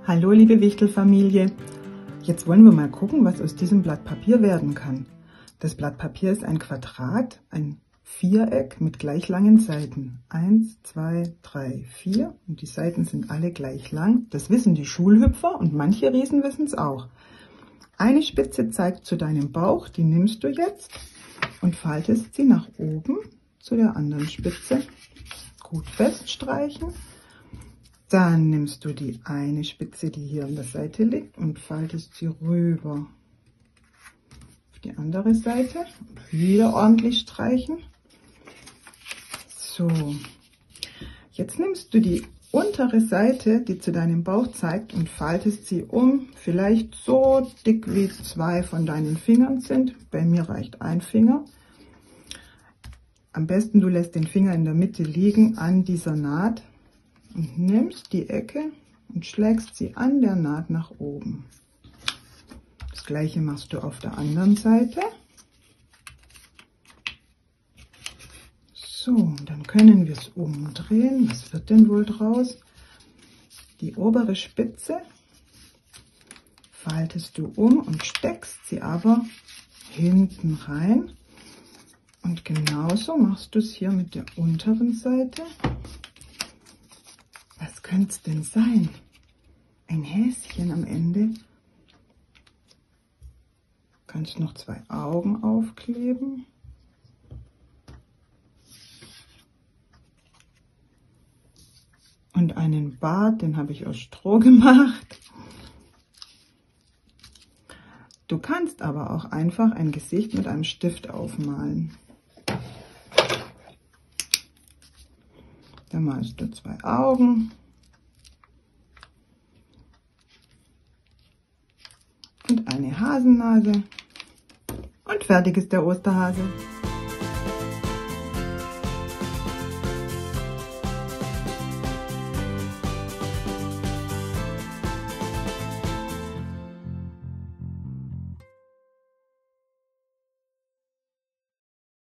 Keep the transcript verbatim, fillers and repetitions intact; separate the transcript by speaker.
Speaker 1: Hallo liebe Wichtelfamilie, jetzt wollen wir mal gucken, was aus diesem Blatt Papier werden kann. Das Blatt Papier ist ein Quadrat, ein Viereck mit gleich langen Seiten. Eins, zwei, drei, vier und die Seiten sind alle gleich lang. Das wissen die Schulhüpfer und manche Riesen wissen es auch. Eine Spitze zeigt zu deinem Bauch, die nimmst du jetzt und faltest sie nach oben zu der anderen Spitze. Gut feststreichen. Dann nimmst du die eine Spitze, die hier an der Seite liegt, und faltest sie rüber auf die andere Seite. Und wieder ordentlich streichen. So, jetzt nimmst du die untere Seite, die zu deinem Bauch zeigt, und faltest sie um, vielleicht so dick wie zwei von deinen Fingern sind. Bei mir reicht ein Finger. Am besten du lässt den Finger in der Mitte liegen an dieser Naht und nimmst die Ecke und schlägst sie an der Naht nach oben. Das gleiche machst du auf der anderen Seite. So, dann können wir es umdrehen. Was wird denn wohl draus? Die obere Spitze faltest du um und steckst sie aber hinten rein. Und genauso machst du es hier mit der unteren Seite. Was könnte es denn sein? Ein Häschen am Ende. Kannst noch zwei Augen aufkleben. Und einen Bart, den habe ich aus Stroh gemacht. Du kannst aber auch einfach ein Gesicht mit einem Stift aufmalen. Da malst du zwei Augen und eine Hasennase und fertig ist der Osterhase.